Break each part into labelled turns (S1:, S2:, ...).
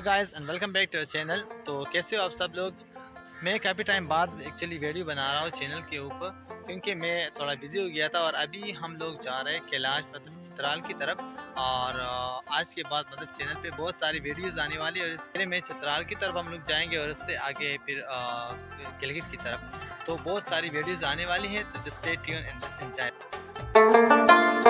S1: Hello guys and welcome back to channel. तो कैसे हो आप सब लोग। मैं काफ़ी टाइम बाद एक्चुअली वीडियो बना रहा हूँ चैनल के ऊपर, क्योंकि मैं थोड़ा बिजी हो गया था। और अभी हम लोग जा रहे हैं कैलाश मतलब चित्राल की तरफ। और आज के बाद मतलब चैनल पे बहुत सारी वीडियोस आने वाली है। और इसके में चित्राल की तरफ हम लोग जाएंगे और उससे आगे फिर गिलगित की तरफ। तो बहुत सारी वीडियोज़ आने वाली हैं, तो just stay tune and enjoy.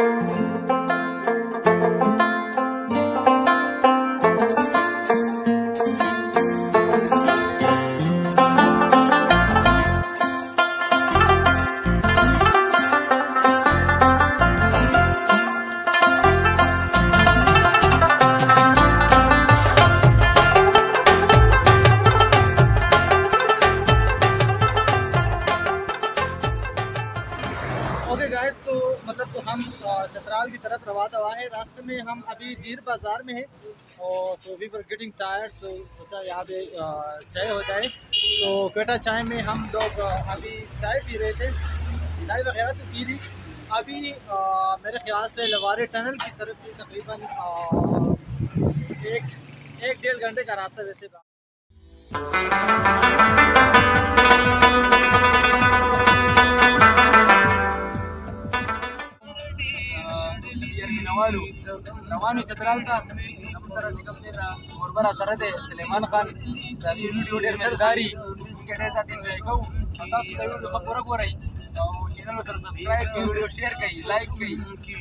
S1: Okay guys, तो मतलब तो हम चित्राल की तरफ रवाना हुआ है। रास्ते में हम अभी जीर बाज़ार में हैं और तो we were getting tired, so सोचा यहाँ पे चाय हो जाए। तो क्वेटा चाय में हम लोग अभी चाय पी रहे थे, चाय वगैरह तो पी ली। अभी मेरे ख्याल से लवारे टनल की तरफ से तकरीबन एक डेढ़ घंटे का रास्ता वैसे
S2: روانو چترال ته نو سره چې کوم دی اوربر سره دی سلیمان خان دا ویډیو ډېر مزداري چې ډېر ساتي انجوای کوو. تاسو دا ویډیو خبره ګورئ او چینل سره سبسکرایب کړئ، ویډیو شیر کړئ، لایک کړئ.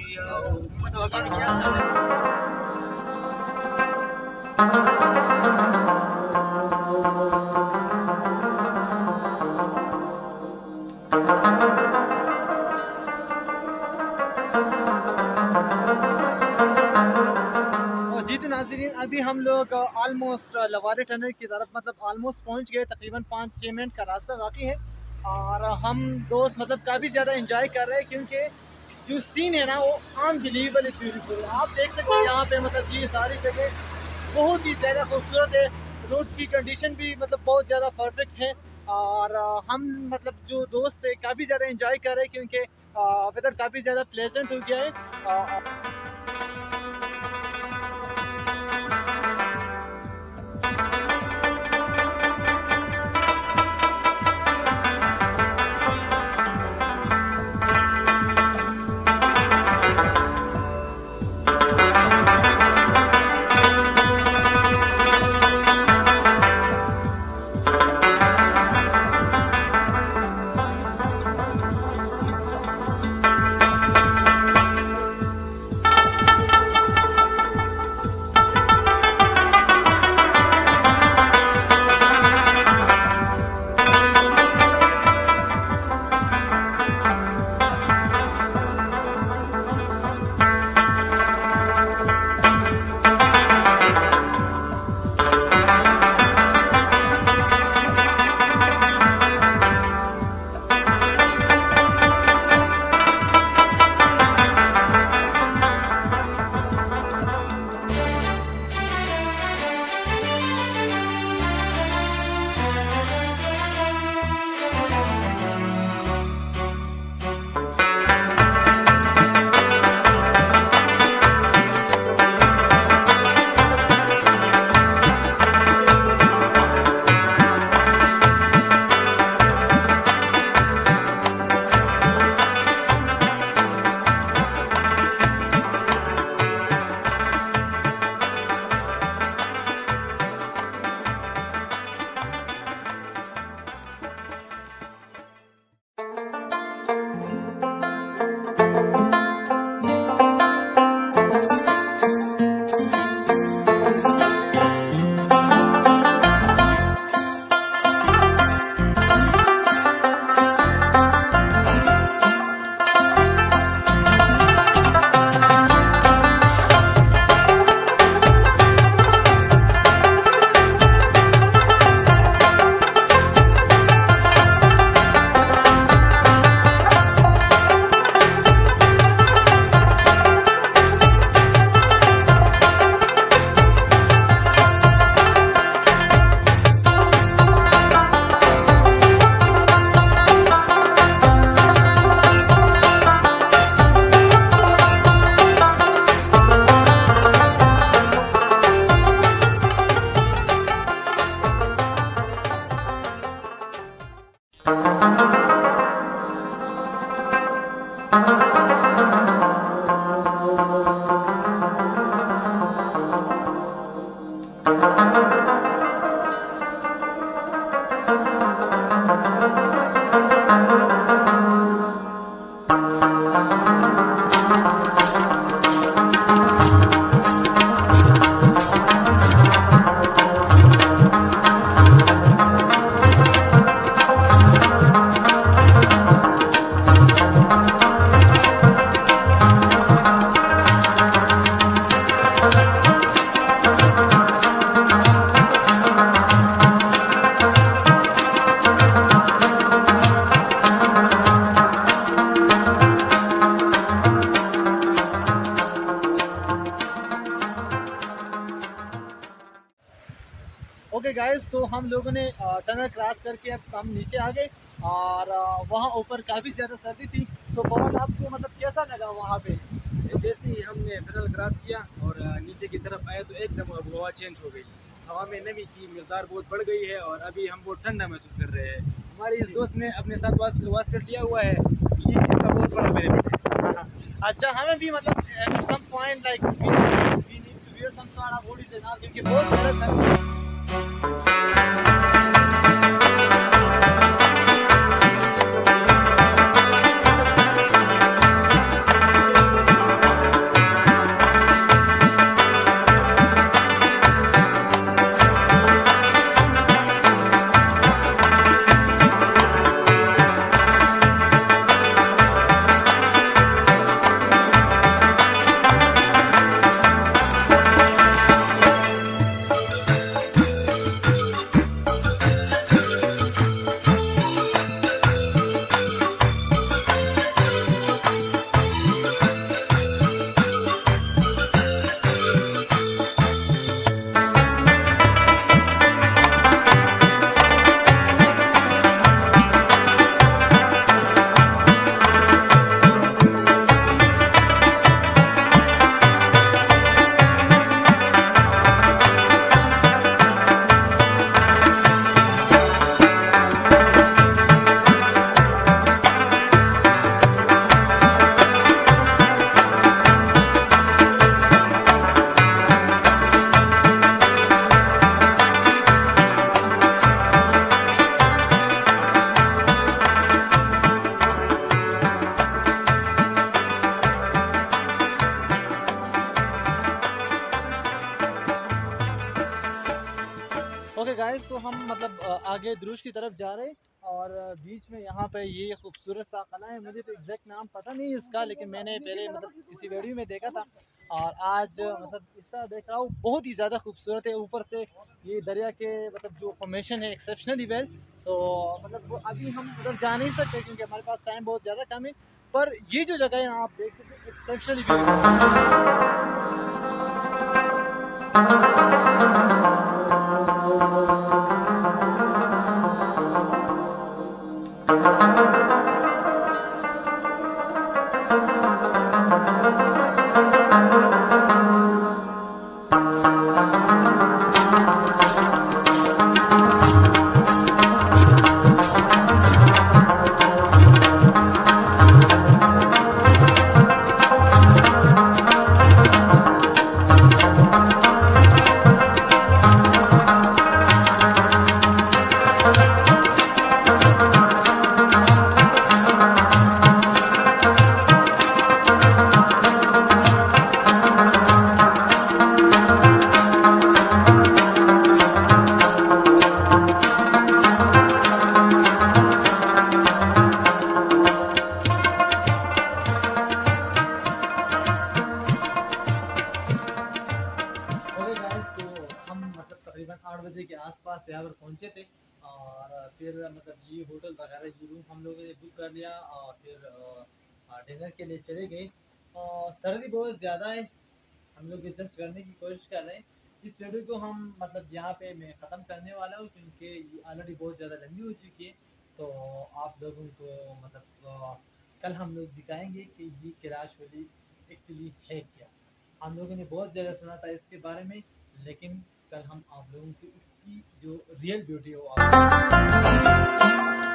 S1: नाज़रीन, अभी हम लोग ऑलमोस्ट लवारे टनल की तरफ मतलब ऑलमोस्ट पहुंच गए। तकरीबन 5-6 मिनट का रास्ता बाकी है और हम दोस्त मतलब काफ़ी ज़्यादा एंजॉय कर रहे हैं, क्योंकि जो सीन है ना वो अनबिलीवेबल ब्यूटीफुल। आप देख सकते हैं यहाँ पे मतलब ये सारी जगह बहुत ही ज़्यादा खूबसूरत है। रोड की कंडीशन भी मतलब बहुत ज़्यादा परफेक्ट है और हम मतलब जो दोस्त है काफ़ी ज़्यादा एंजॉय कर रहे हैं, क्योंकि वेदर काफ़ी ज़्यादा प्लेजेंट हो गया है। तो हम लोगों ने टनल क्रॉस करके अब हम नीचे आ गए और वहाँ ऊपर काफ़ी ज़्यादा सर्दी थी। तो बहुत आपको मतलब कैसा लगा वहाँ पे?
S2: जैसे ही हमने टनल क्रॉस किया और नीचे की तरफ आए तो एकदम अब हवा चेंज हो गई, हवा में नमी की मिकदार बहुत बढ़ गई है और अभी हम बहुत ठंडा महसूस कर रहे हैं। हमारे इस दोस्त ने अपने साथ वास्कर लिया हुआ है, ये इसका बहुत बड़ा बेनिफिट है।
S1: अच्छा, हमें भी मतलब some point like we need to wear some sort of hoodies and all, क्योंकि बहुत ज़्यादा सर्दी। ओके गाइस, तो हम मतलब आगे द्रुश की तरफ जा रहे हैं और बीच में यहाँ पे ये खूबसूरत सा कला है। मुझे तो एग्जैक्ट नाम पता नहीं इसका, लेकिन मैंने पहले मतलब किसी वीडियो में देखा था और आज मतलब इसका देख रहा हूँ, बहुत ही ज़्यादा खूबसूरत है। ऊपर से ये दरिया के मतलब जो फॉर्मेशन है एक्सेप्शनली वेल। सो मतलब अभी हम उधर जा नहीं सकते क्योंकि हमारे पास टाइम बहुत ज़्यादा कम है, पर ये जो जगह है आप देख सकते हैं एक्सेप्शनली तकरीबन 8 बजे के आसपास यहाँ पर पहुँचे थे और फिर मतलब ये होटल वगैरह ये रूम हम लोगों ने बुक कर लिया और फिर डिनर के लिए चले गए। सर्दी बहुत ज़्यादा है, हम लोग एडजस्ट करने की कोशिश कर रहे हैं। इस वीडियो को हम मतलब यहाँ पे मैं ख़त्म करने वाला हूँ क्योंकि ये ऑलरेडी बहुत ज़्यादा लंबी हो चुकी है। तो आप लोगों को मतलब कल हम लोग दिखाएंगे कि ये कैलाश वैली एक्चुअली है क्या। हम लोगों ने बहुत ज़्यादा सुना था इसके बारे में, लेकिन कल हम आप लोगों को इसकी जो रियल ब्यूटी हो